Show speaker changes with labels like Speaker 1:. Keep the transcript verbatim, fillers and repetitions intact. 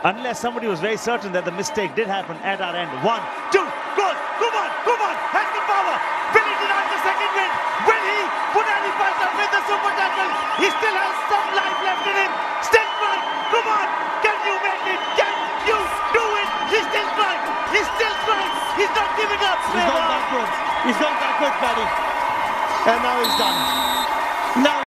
Speaker 1: unless somebody was very certain that the mistake did happen at our end. One, two, goal! Guman! Guman has the power! Will he deny the second win? Will he? Puneri Paltan with the super tackle! He still has some life left in him! Still trying! Guman! Can you make it? Can you do it? He's still trying! He's still trying! He's not giving up!
Speaker 2: He's going backwards! He's going backwards, Paddy! And now he's done. Now